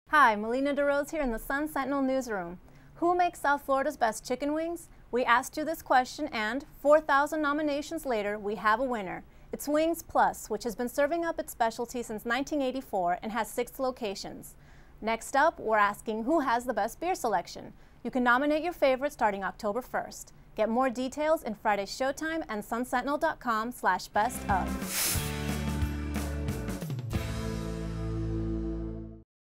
Hi, Melina DeRose here in the Sun Sentinel newsroom. Who makes South Florida's best chicken wings? We asked you this question and 4,000 nominations later, we have a winner. It's Wings Plus, which has been serving up its specialty since 1984 and has 6 locations. Next up, we're asking who has the best beer selection. You can nominate your favorite starting October 1st. Get more details in Friday's Showtime and sunsentinel.com/bestof.